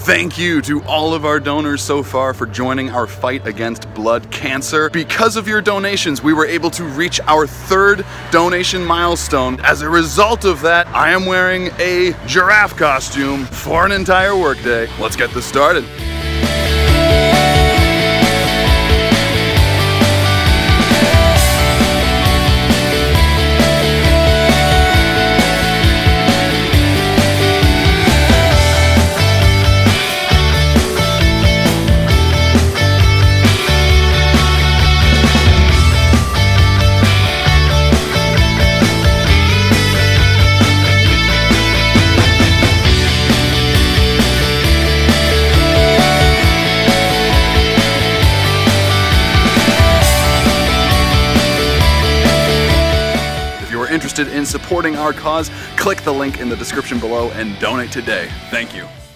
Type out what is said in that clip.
Thank you to all of our donors so far for joining our fight against blood cancer. Because of your donations, we were able to reach our 3rd donation milestone. As a result of that, I am wearing a giraffe costume for an entire workday. Let's get this started. Interested in supporting our cause, click the link in the description below and donate today. Thank you.